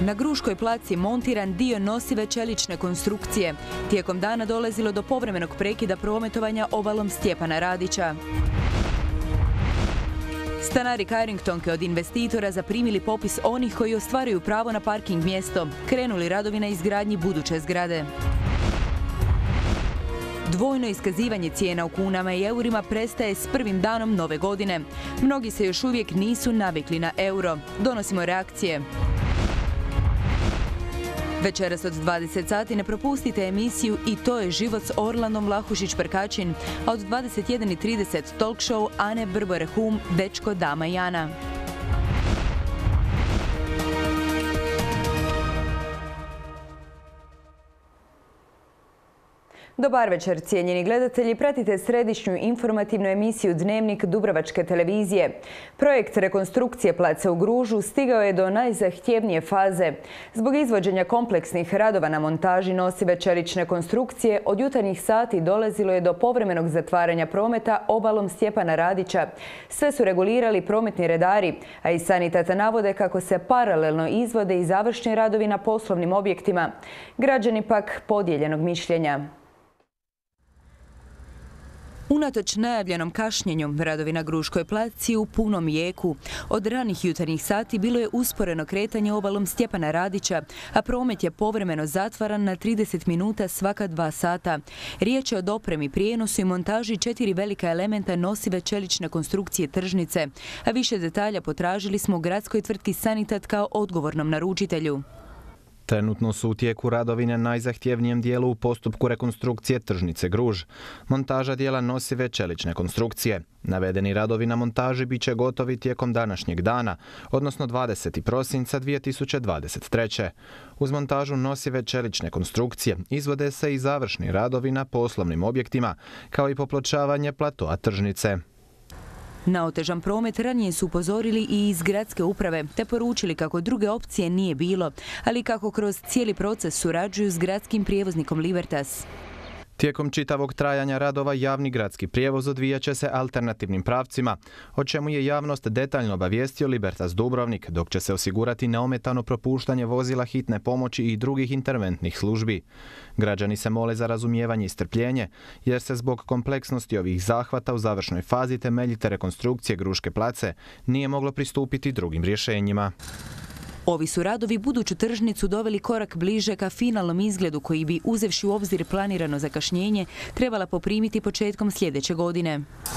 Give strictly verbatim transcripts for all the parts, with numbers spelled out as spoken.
Na Gruškoj placi montiran dio nosive čelične konstrukcije. Tijekom dana dolazilo do povremenog prekida prometovanja obalom Stjepana Radića. Stanari Carringtonke od investitora zaprimili popis onih koji ostvaruju pravo na parking mjesto. Krenuli radovi na izgradnji buduće zgrade. Dvojno iskazivanje cijena u kunama i eurima prestaje s prvim danom nove godine. Mnogi se još uvijek nisu navikli na euro. Donosimo reakcije. Večeras od dvadeset sati ne propustite emisiju I to je život s Orlandom Vlahušić-Prkačin, a od dvadeset jedan i trideset talk show Ane Brbore-Hum, Dečko, dama i Ana. Dobar večer, cijenjeni gledatelji. Pratite središnju informativnu emisiju Dnevnik Dubrovačke televizije. Projekt rekonstrukcije placa u Gružu stigao je do najzahtjevnije faze. Zbog izvođenja kompleksnih radova na montaži nosive čelične konstrukcije, od jutarnjih sati dolazilo je do povremenog zatvaranja prometa obalom Stjepana Radića. Sve su regulirali prometni redari, a i sanitata navode kako se paralelno izvode i završni radovi na poslovnim objektima. Građani pak podijeljenog mišljenja. Unatoč najavljenom kašnjenju, radovi na Gruškoj placi u punom jeku. Od ranih jutarnjih sati bilo je usporeno kretanje obalom Stjepana Radića, a promet je povremeno zatvaran na trideset minuta svaka dva sata. Riječ je o dopremi, prijenosu i montaži četiri velika elementa nosive čelične konstrukcije tržnice, a više detalja potražili smo u gradskoj tvrtki Sanitat kao odgovornom naručitelju. Trenutno su u tijeku radovi na najzahtjevnijem dijelu u postupku rekonstrukcije tržnice Gruž. Montaža dijela nosive čelične konstrukcije. Navedeni radovi na montaži bit će gotovi tijekom današnjeg dana, odnosno dvadesetog prosinca dvije tisuće dvadeset treće. Uz montažu nosive čelične konstrukcije izvode se i završni radovi na poslovnim objektima, kao i popločavanje platoa tržnice. Na otežan promet ranije su upozorili i iz gradske uprave, te poručili kako druge opcije nije bilo, ali kako kroz cijeli proces surađuju s gradskim prijevoznikom Libertas. Tijekom čitavog trajanja radova javni gradski prijevoz odvijat će se alternativnim pravcima, o čemu je javnost detaljno obavijestio Libertas Dubrovnik, dok će se osigurati neometano propuštanje vozila hitne pomoći i drugih interventnih službi. Građani se mole za razumijevanje i strpljenje, jer se zbog kompleksnosti ovih zahvata u završnoj fazi temeljite rekonstrukcije Gruške place nije moglo pristupiti drugim rješenjima. Ovi su radovi buduću tržnicu doveli korak bliže ka finalnom izgledu koji bi, uzevši u obzir planirano zakašnjenje, trebala poprimiti početkom sljedeće godine.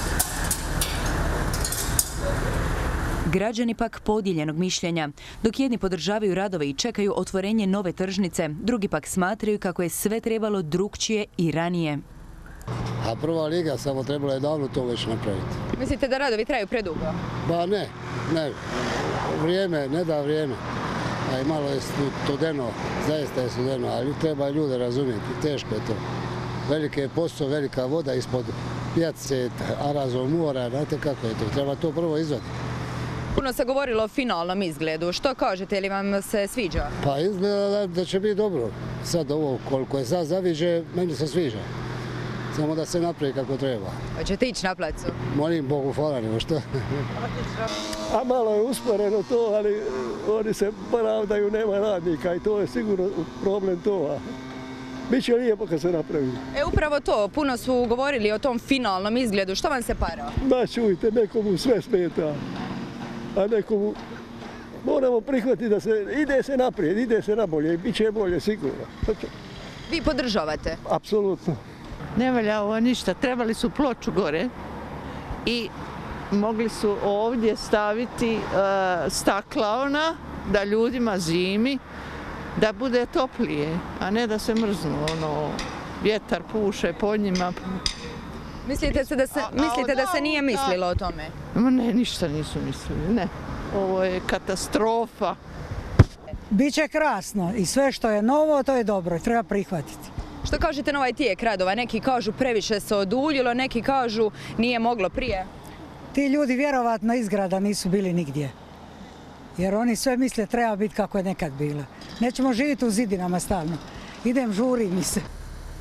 Građani pak podijeljenog mišljenja. Dok jedni podržavaju radove i čekaju otvorenje nove tržnice, drugi pak smatraju kako je sve trebalo drukčije i ranije. A prva liga samo trebalo je davno to već napraviti. Mislite da radovi traju predugo? Ba ne, ne. Vrijeme, ne da vrijeme. A i malo je studeno, zaista je studeno, ali treba ljude razumjeti, teško je to. Veliki je posao, velika voda ispod pijace, Arazov mora, znate kako je to, treba to prvo izvaditi. Puno se govorilo o finalnom izgledu, što kažete, ili vam se sviđa? Pa izgleda da će biti dobro. Sad ovo koliko je sad zaviđe, meni se sviđa. Samo da se napravi kako treba. Hoćete ići na placu? Molim Bogu, hvala, nego što? A malo je usporeno to, ali oni se pravdaju, nema radnika i to je sigurno problem to. Biće lijepo kad se napravi. E, upravo to, puno su govorili o tom finalnom izgledu. Što vam se para? Da, čujte, nekomu sve smeta, a nekomu moramo prihvatiti da se ide se naprijed, ide se na bolje i bit će bolje sigurno. Vi podržavate? Apsolutno. Ne valja ovo ništa, trebali su ploču gore i mogli su ovdje staviti uh, staklaona da ljudima zimi, da bude toplije, a ne da se mrznu, ono, vjetar puše po njima. Mislite, se da, se, mislite da se nije mislilo o tome? Ne, ništa nisu mislili, ne. Ovo je katastrofa. Biće krasno i sve što je novo, to je dobro, treba prihvatiti. Što kažete na ovaj tijek radova? Neki kažu previše se oduljilo, neki kažu nije moglo prije. Ti ljudi vjerovatno izgrada nisu bili nigdje. Jer oni sve misle treba biti kako je nekad bilo. Nećemo živjeti u zidinama stalno. Idem, žuri mi se.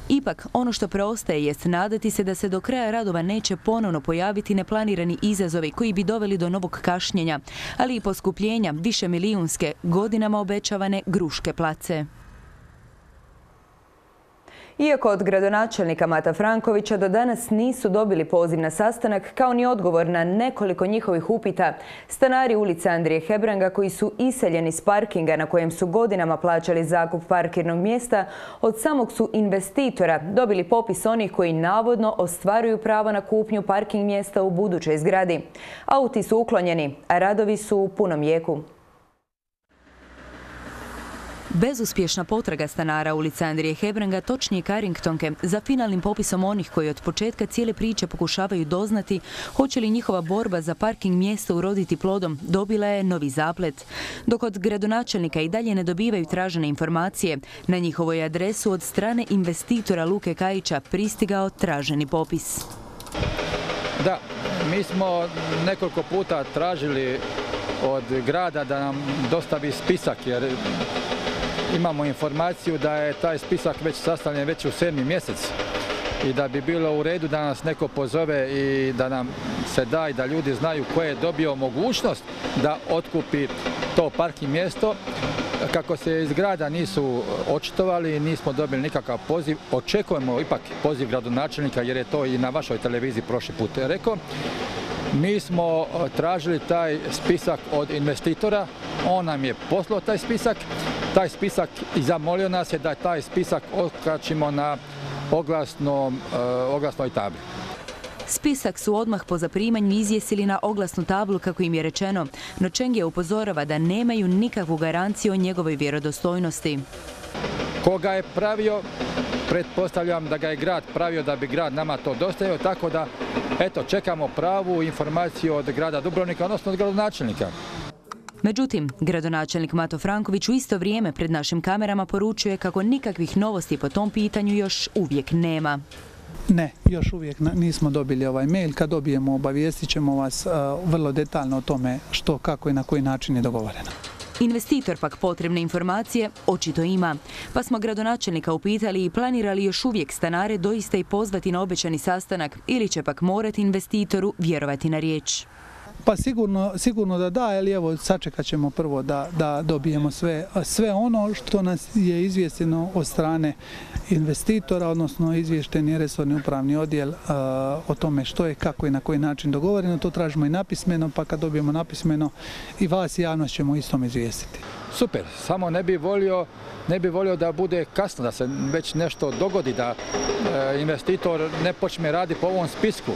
Ipak, ono što preostaje jest nadati se da se do kraja radova neće ponovno pojaviti neplanirani izazovi koji bi doveli do novog kašnjenja, ali i poskupljenja više milijunske, godinama obećavane Gruške place. Iako od gradonačelnika Mata Frankovića do danas nisu dobili poziv na sastanak, kao ni odgovor na nekoliko njihovih upita, stanari ulice Andrije Hebranga koji su iseljeni s parkinga na kojem su godinama plaćali zakup parkirnog mjesta, od samog su investitora dobili popis onih koji navodno ostvaruju pravo na kupnju parking mjesta u budućoj zgradi. Auti su uklonjeni, a radovi su u punom jeku. Bezuspješna potraga stanara ulice Andrije Hebranga, točnije Carringtonke, za finalnim popisom onih koji od početka cijele priče pokušavaju doznati hoće li njihova borba za parking mjesto uroditi plodom, dobila je novi zaplet. Dok od gradonačelnika i dalje ne dobivaju tražene informacije, na njihovoj adresu od strane investitora Luke Kajića pristigao traženi popis. Da, mi smo nekoliko puta tražili od grada da nam dostavi spisak, jer imamo informaciju da je taj spisak već sastavljen već u sedmi mjesec i da bi bilo u redu da nas neko pozove i da nam se da i da ljudi znaju ko je dobio mogućnost da otkupi to parking mjesto. Kako se iz grada nisu očitovali, nismo dobili nikakav poziv. Očekujemo ipak poziv gradonačelnika jer je to i na vašoj televiziji prošli put rekao. Mi smo tražili taj spisak od investitora, on nam je poslao taj spisak, taj spisak i zamolio nas je da taj spisak okačimo na oglasnom, oglasnoj tabli. Spisak su odmah po zaprimanju izvjesili na oglasnu tablu, kako im je rečeno, no Čengija upozorava da nemaju nikakvu garanciju o njegovoj vjerodostojnosti. Ko ga je pravio, pretpostavljam da ga je grad pravio da bi grad nama to dostavio, tako da eto, čekamo pravu informaciju od grada Dubrovnika, odnosno od gradonačelnika. Međutim, gradonačelnik Mato Franković u isto vrijeme pred našim kamerama poručuje kako nikakvih novosti po tom pitanju još uvijek nema. Ne, još uvijek nismo dobili ovaj mail. Kad dobijemo, obavijestit ćemo vas vrlo detaljno o tome što, kako i na koji način je dogovoreno. Investitor pak potrebne informacije očito ima, pa smo gradonačelnika upitali i planirali još uvijek stanare doista i pozvati na obećani sastanak ili će pak morati investitoru vjerovati na riječ. Pa sigurno, sigurno da da, ali evo sačekat ćemo prvo da, da dobijemo sve, sve ono što nas je izvijesteno od strane investitora, odnosno izvješten je resorni upravni odjel uh, o tome što je, kako i na koji način dogovoreno. To tražimo i napismeno, pa kad dobijemo napismeno i vas i javnost ćemo istom izvijestiti. Super, samo ne bi volio, ne bi volio da bude kasno, da se već nešto dogodi, da uh, investitor ne počne raditi po ovom spisku.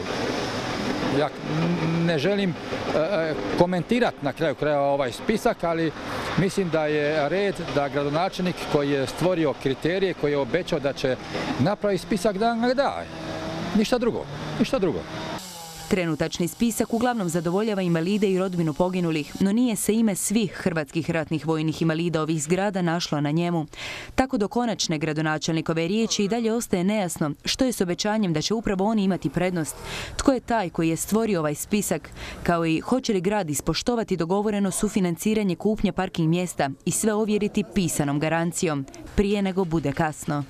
Ja ne želim e, komentirati na kraju krajeva ovaj spisak, ali mislim da je red da gradonačelnik koji je stvorio kriterije, koji je obećao da će napraviti spisak, da ga da. Ništa drugo, ništa drugo. Trenutačni spisak uglavnom zadovoljava invalide i rodbinu poginulih, no nije se ime svih hrvatskih ratnih vojnih invalida ovih zgrada našlo na njemu. Tako do konačne gradonačelnikove riječi i dalje ostaje nejasno što je s obećanjem da će upravo oni imati prednost, tko je taj koji je stvorio ovaj spisak, kao i hoće li grad ispoštovati dogovoreno sufinanciranje kupnje parking mjesta i sve ovjeriti pisanom garancijom, prije nego bude kasno.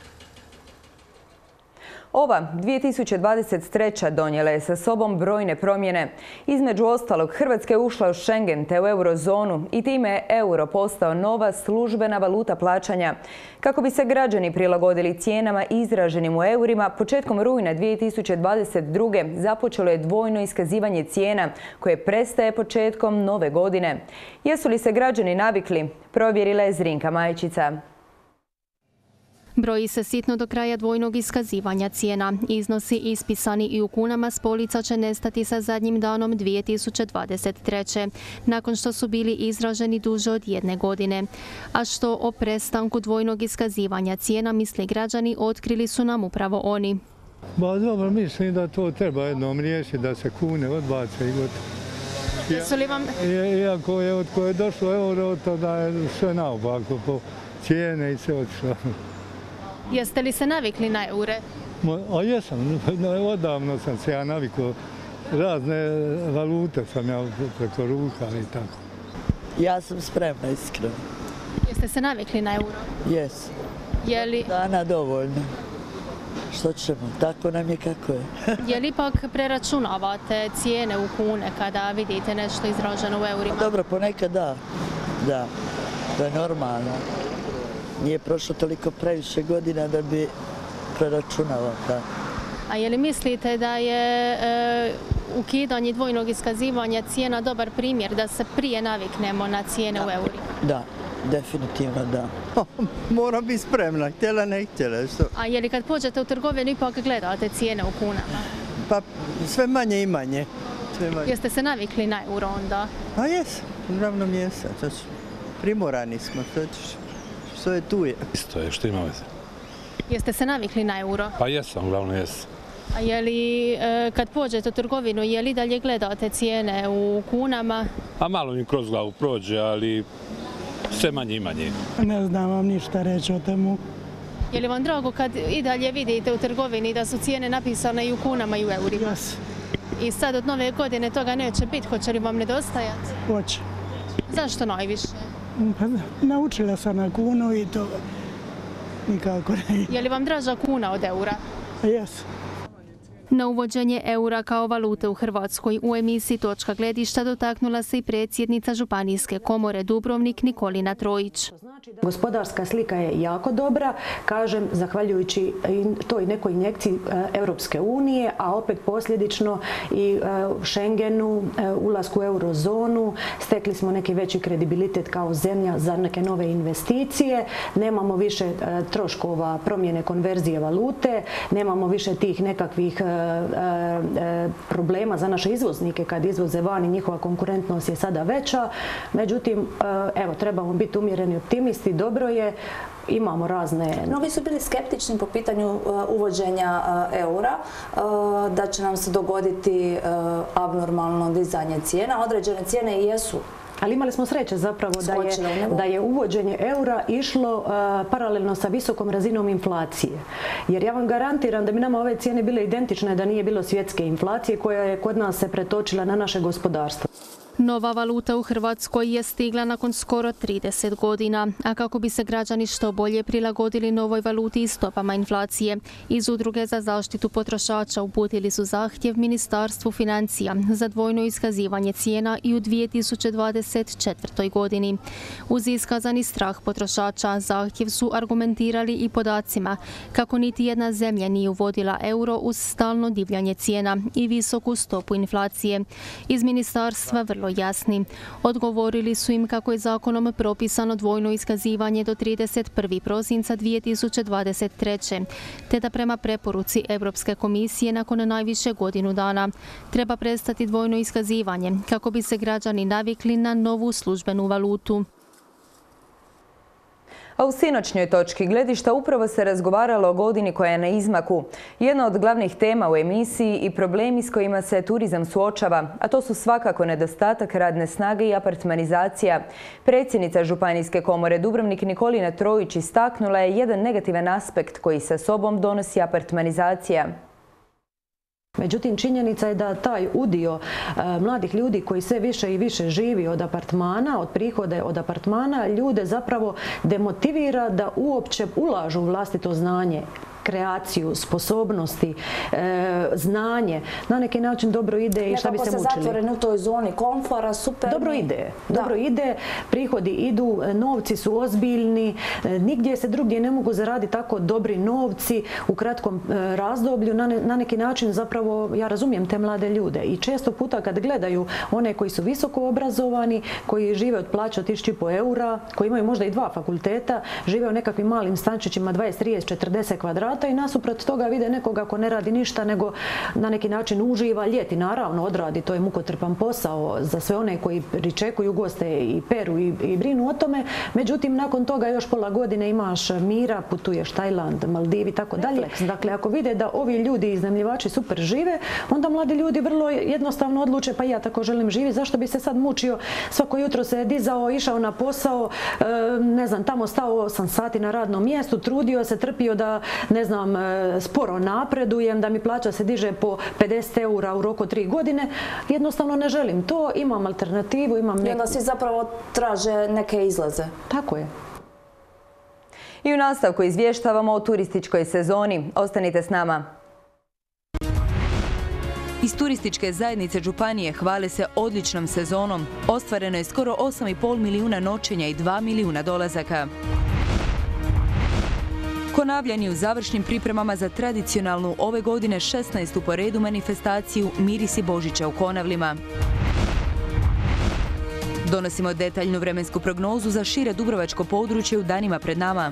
Ova dvije tisuće dvadeset treća donijela je sa sobom brojne promjene. Između ostalog, Hrvatska je ušla u Schengen te u eurozonu i time je euro postao nova službena valuta plaćanja. Kako bi se građani prilagodili cijenama izraženim u eurima, početkom rujna dvije tisuće dvadeset druge. započelo je dvojno iskazivanje cijena koje prestaje početkom nove godine. Jesu li se građani navikli? Provjerila je Zrinka Majčica. Broji se sitno do kraja dvojnog iskazivanja cijena. Iznosi ispisani i u kunama s polica će nestati sa zadnjim danom dvije tisuće dvadeset treće. nakon što su bili izraženi duže od jedne godine. A što o prestanku dvojnog iskazivanja cijena misle građani, otkrili su nam upravo oni. Ba dobro, mislim da to treba jednom riješiti, da se kune odbace i gotovo. Jesu li vam... Iako je od koje je došlo euro, to da je sve naopako po cijene i sve otišlo. Jeste li se navikli na eure? A jesam, odavno sam se ja navikao. Razne valute sam ja preko ruka i tako. Ja sam spremna, iskreno. Jeste se navikli na euro? Jes. Je li... Dana dovoljno. što ćemo, tako nam je kako je. Je li ipak preračunavate cijene u kune kada vidite nešto izraženo u eurima? Dobro, ponekad da, da, to je normalno. Nije prošlo toliko previše godina da bi preračunavao, da. A je li mislite da je e, ukidanje dvojnog iskazivanja cijena dobar primjer da se prije naviknemo na cijene da. u eurima? Da, definitivno da. Mora biti spremna, htjela ne htjela. A je li kad pođete u trgovinu ipak gledate cijene u kunama? Pa sve manje i manje. manje. Jeste se navikli na euro onda? A jes, uglavnom jes. Primorani smo, što je tu je. Isto je, što ima veze. Jeste se navikli na euro? Pa jesam, uglavnom jesam. A je li, kad pođete u trgovinu, je li dalje gledate cijene u kunama? A malo mi kroz glavu prođe, ali sve manje i manje. Ne znam vam ništa reći o temu. Je li vam drago kad i dalje vidite u trgovini da su cijene napisane i u kunama i u eurima? Jes. I sad od nove godine toga neće biti, hoće li vam nedostajati? Hoće. Zašto najviše? Pa naučila sam na kunu i to nikako ne. Je li vam draža kuna od eura? Jes. Na uvođenje eura kao valute u Hrvatskoj u emisiji Točka gledišta dotaknula se i predsjednica Županijske komore Dubrovnik Nikolina Trojić. Gospodarska slika je jako dobra, kažem, zahvaljujući toj nekoj injekciji Europske unije, a opet posljedično i Schengenu, ulasku u eurozonu, stekli smo neki veći kredibilitet kao zemlja za neke nove investicije, nemamo više troškova promjene konverzije valute, nemamo više tih nekakvih problema za naše izvoznike kad izvoze van i njihova konkurentnost je sada veća. Međutim, evo, trebamo biti umjereni optimisti, dobro je, imamo razne... Mnogi su bili skeptični po pitanju uvođenja eura, da će nam se dogoditi abnormalno dizanje cijena. Određene cijene i jesu. Ali imali smo sreće zapravo da je, da je uvođenje eura išlo uh, paralelno sa visokom razinom inflacije. Jer ja vam garantiram da bi nama ove cijene bile identične da nije bilo svjetske inflacije koja je kod nas se pretočila na naše gospodarstvo. Nova valuta u Hrvatskoj je stigla nakon skoro trideset godina, a kako bi se građani što bolje prilagodili novoj valuti i stopama inflacije, iz Udruge za zaštitu potrošača uputili su zahtjev Ministarstvu financija za dvojno iskazivanje cijena i u dvije tisuće dvadeset četvrtoj godini. Uz iskazani strah potrošača, zahtjev su argumentirali i podacima kako niti jedna zemlja nije uvodila euro uz stalno divljanje cijena i visoku stopu inflacije. Iz ministarstva vrlo jasni. Odgovorili su im kako je zakonom propisano dvojno iskazivanje do trideset prvog prosinca dvije tisuće dvadeset treće. te da prema preporuci Europske komisije nakon najviše godinu dana treba prestati dvojno iskazivanje kako bi se građani navikli na novu službenu valutu. A u sinoćnjoj točki gledišta upravo se razgovaralo o godini koja je na izmaku. Jedna od glavnih tema u emisiji i problemi s kojima se turizam suočava, a to su svakako nedostatak radne snage i apartmanizacija. Predsjednica Županijske komore Dubrovnik Nikolina Trojić istaknula je jedan negativan aspekt koji sa sobom donosi apartmanizacija. Međutim, činjenica je da taj udio e, mladih ljudi koji sve više i više živi od apartmana, od prihode od apartmana, ljude zapravo demotivira da uopće ulažu u vlastito znanje, kreaciju, sposobnosti, e, znanje. Na neki način dobro ide i šta bi se mučili. Nekako se zatvoreni u toj zoni komfora, super. Dobro ide. Dobro ide, prihodi idu, novci su ozbiljni, nigdje se drugdje ne mogu zaraditi tako dobri novci u kratkom e, razdoblju. Na, ne, na neki način zapravo ja razumijem te mlade ljude i često puta kad gledaju one koji su visoko obrazovani, koji žive od plaća od tisuću i po eura, koji imaju možda i dva fakulteta, žive u nekakvim malim stančićima dvadeset, trideset, četrdeset kvadrata i nasuprot toga vide nekoga ko ne radi ništa nego na neki način uživa, ljeti naravno odradi, to je mukotrpan posao za sve one koji pričekuju goste i peru i, i brinu o tome. Međutim, nakon toga još pola godine imaš mira, putuješ Tajland, Maldivi i tako dalje. Dakle, ako vide da ovi ljudi iznajmljivači super žive, onda mladi ljudi vrlo jednostavno odluče pa ja tako želim živjeti, zašto bi se sad mučio, svako jutro se dizao, išao na posao, ne znam, tamo stao osam sati na radnom mjestu, trudio se, trpio da ne znam, sporo napredujem, da mi plaća se diže po pedeset eura u roku tri godine. Jednostavno ne želim to, imam alternativu, imam neku... I onda svi zapravo traže neke izlaze. Tako je. I u nastavku izvještavamo o turističkoj sezoni. Ostanite s nama. Iz turističke zajednice županije hvale se odličnom sezonom. Ostvareno je skoro osam i pol milijuna noćenja i dva milijuna dolazaka. Konavljani u završnim pripremama za tradicionalnu ove godine šesnaestu po redu manifestaciju Mirisi Božića u Konavlima. Donosimo detaljnu vremensku prognozu za šire dubrovačko područje u danima pred nama.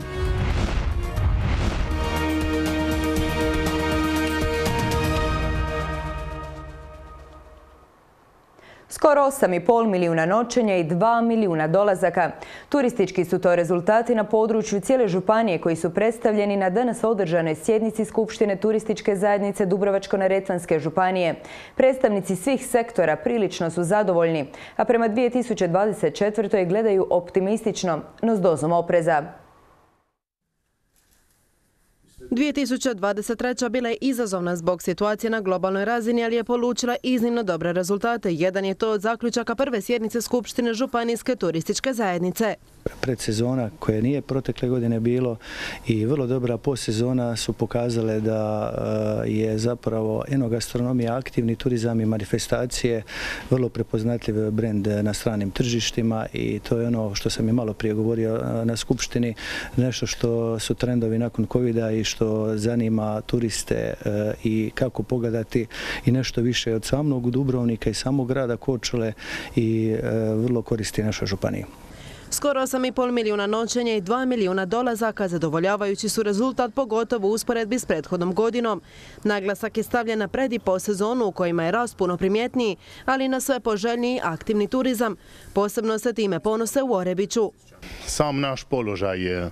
Skoro osam i pol milijuna noćenja i dva milijuna dolazaka. Turistički su to rezultati na području cijele županije koji su predstavljeni na danas održanoj sjednici Skupštine turističke zajednice Dubrovačko-neretvanske županije. Predstavnici svih sektora prilično su zadovoljni, a prema dvije tisuće dvadeset četvrtoj gledaju optimistično, no s dozom opreza. dvije tisuće dvadeset treća bila je izazovna zbog situacije na globalnoj razini, ali je polučila iznimno dobre rezultate. Jedan je to od zaključaka prve sjednice Skupštine Županijske turističke zajednice. Predsezona koje nije protekle godine bilo i vrlo dobra postsezona su pokazale da je zapravo enogastronomija, aktivni turizam i manifestacije vrlo prepoznatljiv brend na stranim tržištima i to je ono što sam i malo prije govorio na Skupštini, nešto što su trendovi nakon covida i što zanima turiste i kako pogledati i nešto više od samog Dubrovnika i samog grada Korčule i vrlo koristi našoj županiji. Skoro osam i pol milijuna noćenja i dva milijuna dolazaka zadovoljavajući su rezultat pogotovo u usporedbi s prethodnom godinom. Naglasak je stavljen na pred i postsezonu u kojima je rast puno primjetniji, ali i na sve poželjniji aktivni turizam. Posebno se time ponose u Orebiću. Sam naš položaj je,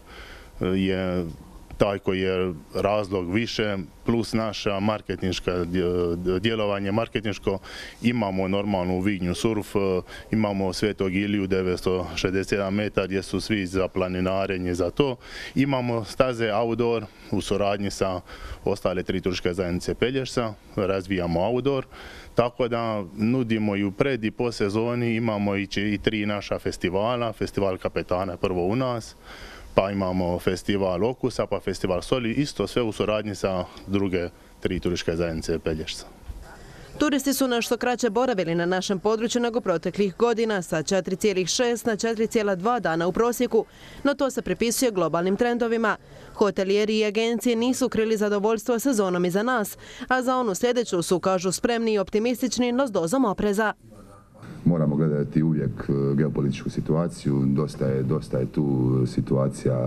je taj koji je razlog više, plus naša marketinška djelovanje marketinško. Imamo normalno u Vidnju surf, imamo Svetog Iliju devetsto šezdeset jedan metar gdje su svi za planinarenje za to. Imamo staze outdoor u suradnji sa ostale tri turističke zajednice Pelješca, razvijamo outdoor. Tako da nudimo i u pred i po sezoni, imamo i, i tri naša festivala, festival kapetana prvo u nas, pa imamo festival okusa, pa festival soli, isto sve u suradnji sa druge tri turističke zajednice Pelješca. Turisti su nešto kraće boravili na našem području nego proteklih godina, sa četiri zarez šest na četiri zarez dva dana u prosjeku, no to se pripisuje globalnim trendovima. Hotelijeri i agencije nisu krili zadovoljstvo sezonom iza nas, a za onu sljedeću su, kažu, spremni i optimistični, no s dozom opreza. Moramo gledati uvijek geopolitičku situaciju, dosta je, dosta je tu situacija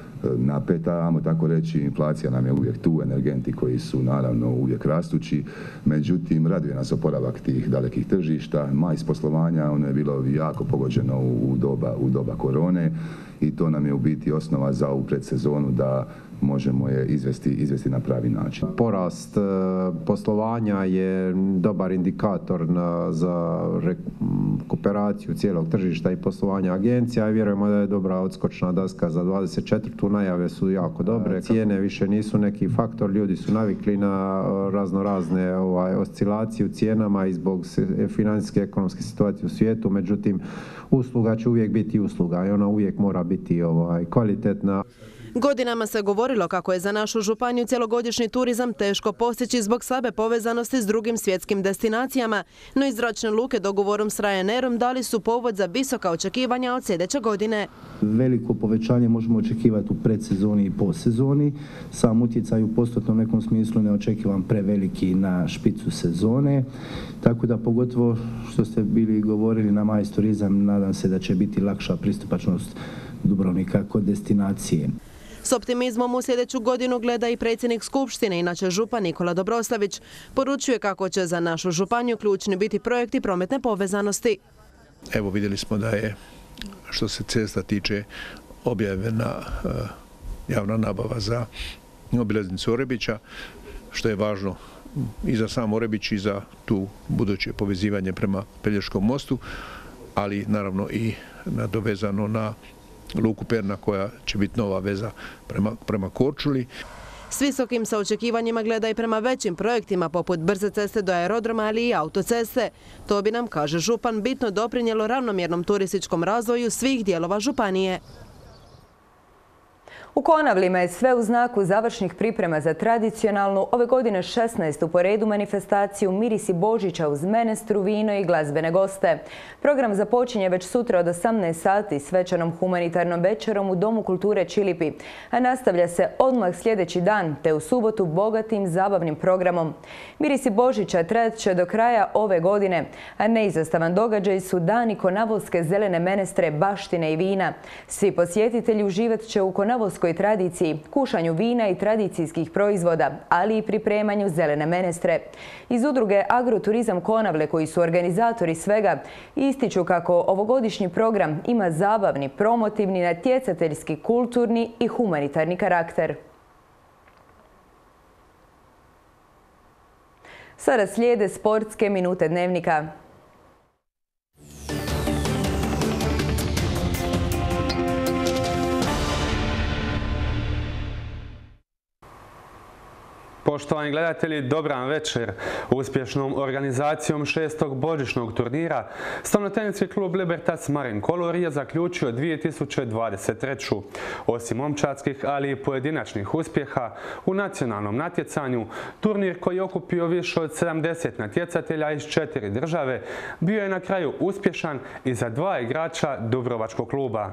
napeta, ajmo tako reći, inflacija nam je uvijek tu, energenti koji su naravno uvijek rastući, međutim raduje nas oporavak tih dalekih tržišta, majs poslovanja, ono je bilo jako pogođeno u doba, u doba korone i to nam je u biti osnova za ovu predsezonu da možemo je izvesti, izvesti na pravi način. Porast poslovanja je dobar indikator na, za rekuperaciju cijelog tržišta i poslovanja agencija i vjerujemo da je dobra odskočna daska za dvadeset četvrtu. Najave su jako dobre, cijene više nisu neki faktor, ljudi su navikli na razno razne ovaj, oscilacije u cijenama i zbog financijske ekonomske situacije u svijetu, međutim usluga će uvijek biti usluga i ona uvijek mora biti ovaj, kvalitetna. Godinama se govorilo kako je za našu županiju cjelogodišnji turizam teško postići zbog slabe povezanosti s drugim svjetskim destinacijama, no iz zračne luke dogovorom s Ryanairom dali su povod za visoka očekivanja od sljedeće godine. Veliko povećanje možemo očekivati u predsezoni i postsezoni. Sam utjecaj u postotnom nekom smislu ne očekivam preveliki na špicu sezone, tako da pogotovo što ste bili govorili na majs turizam, nadam se da će biti lakša pristupačnost Dubrovnika kod destinacije. S optimizmom u sljedeću godinu gleda i predsjednik Skupštine, inače župan Nikola Dobroslavić. Poručuje kako će za našu županiju ključni biti projekti prometne povezanosti. Evo vidjeli smo da je, što se cesta tiče, objavljena uh, javna nabava za obilaznicu Orebića, što je važno i za sam Orebić i za tu buduće povezivanje prema Pelješkom mostu, ali naravno i nadovezano na luku Perna koja će biti nova veza prema, prema Korčuli. S visokim se očekivanjima gleda i prema većim projektima poput brze ceste do aerodroma, ali i autoceste. To bi nam, kaže župan, bitno doprinijelo ravnomjernom turističkom razvoju svih dijelova županije. U Konavlima je sve u znaku završnih priprema za tradicionalnu, ove godine šesnaestu po redu manifestaciju Mirisi Božića uz menestru, vino i glazbene goste. Program započinje već sutra od osamnaest sati svečanom humanitarnom večerom u Domu kulture Čilipi, a nastavlja se odmah sljedeći dan, te u subotu bogatim zabavnim programom. Mirisi Božića trajat će do kraja ove godine, a neizostavan događaj su dani konavolske zelene menestre, baštine i vina. Svi posjetitelji uživat će u konavolskoj tradiciji, kušanju vina i tradicijskih proizvoda, ali i pripremanju zelene menestre. Iz udruge Agroturizam Konavle, koji su organizatori svega, ističu kako ovogodišnji program ima zabavni, promotivni, natjecateljski, kulturni i humanitarni karakter. Sada slijede sportske minute dnevnika. Poštovani gledatelji, dobar vam večer. Uspješnom organizacijom šestog božićnog turnira stolnoteniski klub Libertas Marin Color je zaključio dvije tisuće dvadeset treću. Osim momčadskih, ali i pojedinačnih uspjeha u nacionalnom natjecanju, turnir koji je okupio više od sedamdeset natjecatelja iz četiri države bio je na kraju uspješan i za dva igrača Dubrovačkog kluba.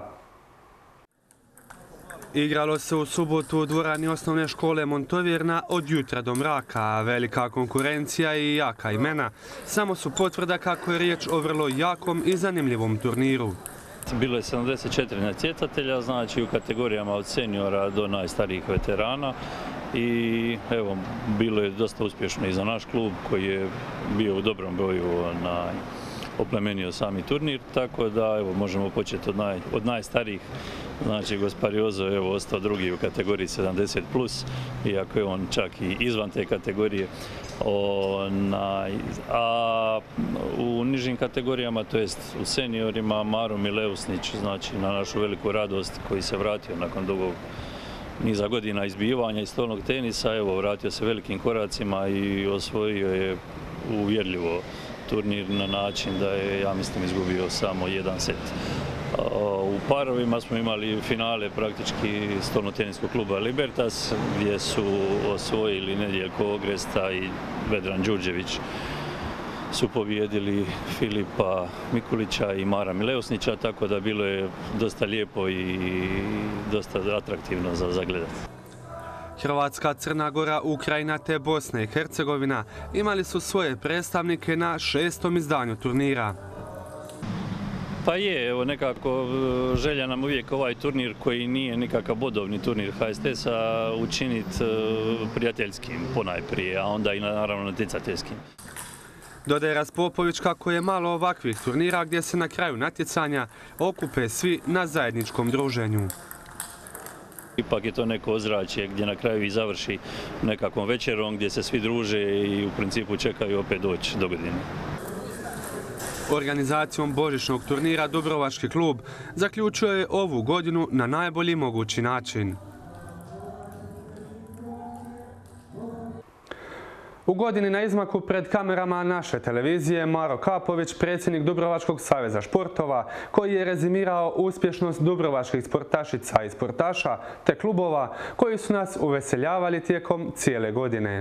Igralo se u subotu u dvorani osnovne škole Montovirna od jutra do mraka. Velika konkurencija i jaka imena samo su potvrda kako je riječ o vrlo jakom i zanimljivom turniru. Bilo je sedamdeset četiri natjecatelja, znači u kategorijama od seniora do najstarijih veterana. I evo, bilo je dosta uspješno i za naš klub koji je bio u dobrom boju na oplemenio sami turnir, tako da evo, možemo početi od, naj, od najstarijih. Znači, Gospariozo je evo, ostao drugi u kategoriji sedamdeset plus, iako je on čak i izvan te kategorije. Onaj, a u nižim kategorijama, to jest u seniorima, Maro Mileusnić, znači na našu veliku radost, koji se vratio nakon dugog niza godina izbivanja iz stolnog tenisa, evo, vratio se velikim koracima i osvojio je uvjerljivo turnir na način da je, ja mislim, izgubio samo jedan set. U parovima smo imali finale praktički stolnoteniskog kluba Libertas, gdje su osvojili Nedjeljko Ogresta i Vedran Đurđević su pobijedili Filipa Mikulića i Mara Mileusnića, tako da bilo je dosta lijepo i dosta atraktivno za zagledati. Hrvatska, Crna Gora, Ukrajina te Bosna i Hercegovina imali su svoje predstavnike na šestom izdanju turnira. Pa je, evo nekako želja nam uvijek ovaj turnir koji nije nikakav bodovni turnir H S T S-a učiniti prijateljskim ponajprije, a onda i naravno natjecateljskim. Dodaje Raspopović kako je malo ovakvih turnira gdje se na kraju natjecanja okupe svi na zajedničkom druženju. Ipak je to neko ozračje gdje na kraju i završi nekakvom večerom gdje se svi druže i u principu čekaju opet doći do godine. Organizacijom božićnog turnira Dubrovački klub zaključio je ovu godinu na najbolji mogući način. U godini na izmaku pred kamerama naše televizije Maro Kapović, predsjednik Dubrovačkog saveza športova, koji je rezimirao uspješnost dubrovačkih sportašica i sportaša te klubova koji su nas uveseljavali tijekom cijele godine.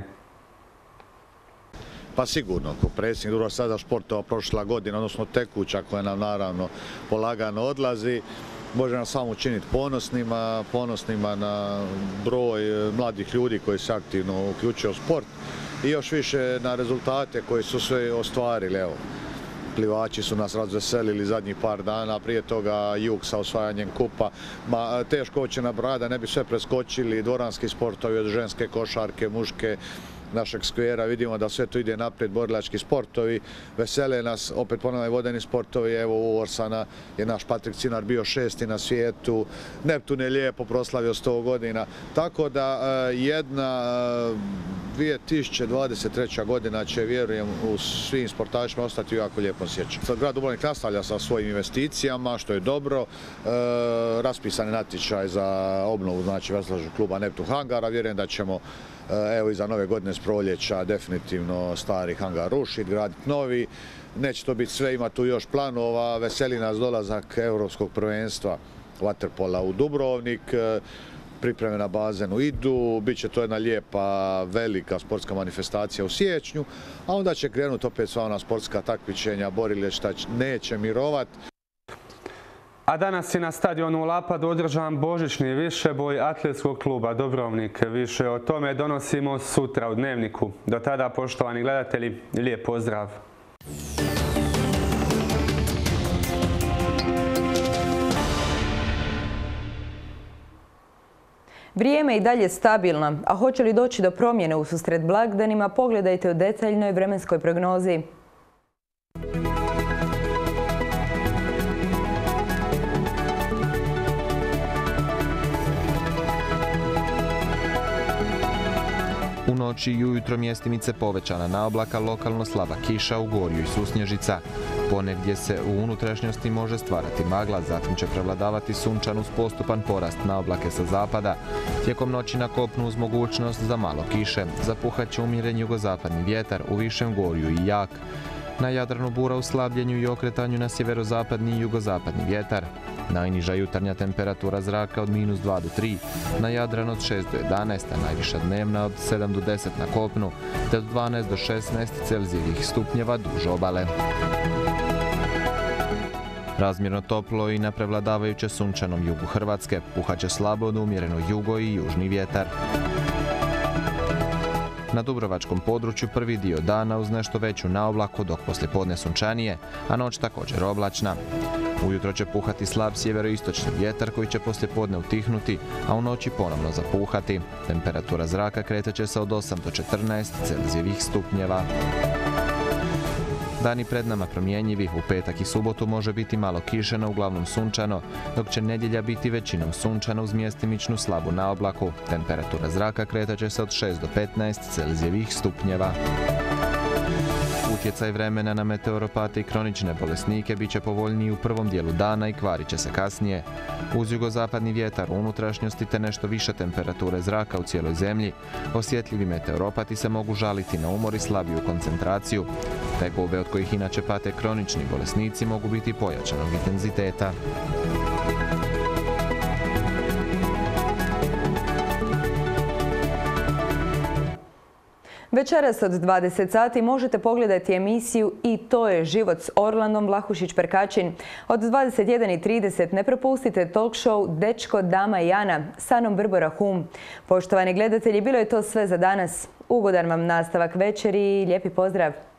Pa sigurno, ko predsjednik Dubrovačkog saveza športova prošla godina, odnosno tekuća koja nam naravno polagano odlazi, može nas samo učiniti ponosnima, ponosnima na broj mladih ljudi koji se aktivno uključuju u sport i još više na rezultate koji su sve ostvarili. Evo, plivači su nas razveselili zadnjih par dana, prije toga Jug sa osvajanjem kupa. Ma, teško će nabrojati da ne bi sve preskočili, dvoranski sportovi od ženske košarke, muške, našeg skvera, vidimo da sve to ide naprijed, borilački sportovi, vesele nas, opet ponavljam, vodeni sportovi, evo u Orsana je naš Patrik Cinar bio šesti na svijetu, Neptun je lijepo proslavio sto godina, tako da jedna dvije tisuće dvadeset treća godina će, vjerujem, u svim sportašima ostati u jako lijepom sjećanju. Grad Dubrovnik nastavlja sa svojim investicijama, što je dobro, raspisan je natječaj za obnovu, znači veslačkog kluba Neptun hangara, vjerujem da ćemo evo iza nove godine s proljeća definitivno stari hangar rušiti, graditi novi. Neće to biti sve, ima tu još planova, veseli nas dolazak Europskog prvenstva vaterpola u Dubrovnik. pripreme na bazenu idu, bit će to jedna lijepa, velika sportska manifestacija u siječnju, a onda će krenuti opet sva ona sportska takmičenja, borilišta neće mirovat. A danas je na stadionu u Lapadu održan božićni višeboj atletskog kluba Dubrovnik. Više o tome donosimo sutra u Dnevniku. Do tada, poštovani gledatelji, lijep pozdrav! Vrijeme je i dalje stabilno, a hoće li doći do promjene u susret blagdanima, pogledajte u detaljnoj vremenskoj prognozi. U noći i ujutro mjestimice povećana naoblaka, lokalno slaba kiša u Gorju i Susnježica. Ponegdje se u unutrašnjosti može stvarati magla, zatim će prevladavati sunčan uz postupan porast naoblake sa zapada. Tijekom noći na kopnu uz mogućnost za malo kiše. Zapuhat će umjeren jugozapadni vjetar, u višem Gorju i jak. Na Jadranu bura u slabljenju i okretanju na sjeverozapadni i jugozapadni vjetar. Najniža jutarnja temperatura zraka od minus dva do tri, na Jadranu od šest do jedanaest, a najviša dnevna od sedam do deset na kopnu, te od dvanaest do šesnaest Celzijevih stupnjeva duž obale. Razmjerno toplo i na prevladavajuće sunčanom jugu Hrvatske, puhat će slabo od umjereno jugo i južni vjetar. Na dubrovačkom području prvi dio dana uz nešto veću naoblaku, dok poslijepodne sunčanije, a noć također oblačna. Ujutro će puhati slab sjeveroistočni vjetar koji će poslijepodne utihnuti, a u noći ponovno zapuhati. Temperatura zraka kretat će se od osam do četrnaest Celzijevih stupnjeva. Dani pred nama promjenjivi, u petak i subotu može biti malo kišeno, uglavnom sunčano, dok će nedjelja biti većinom sunčana uz mjestimičnu slabu naoblaku. Temperatura zraka kretat će se od šest do petnaest Celzijevih stupnjeva. Utjecaj vremena na meteoropate i kronične bolesnike bit će povoljniji u prvom dijelu dana i kvarit će se kasnije. Uz jugozapadni vjetar u unutrašnjosti te nešto više temperature zraka u cijeloj zemlji, osjetljivi meteoropati se mogu žaliti na umor i slabiju koncentraciju. Tegobe od kojih inače pate kronični bolesnici mogu biti pojačanog intenziteta. Večeras od dvadeset sati možete pogledati emisiju I to je život s Orlandom Vlahušić-Perkačin. Od dvadeset jedan i trideset ne propustite talk show Dečko, dama i Ana sa Anom Brbora-Hum. Poštovani gledatelji, bilo je to sve za danas. Ugodan vam nastavak večeri i lijepi pozdrav!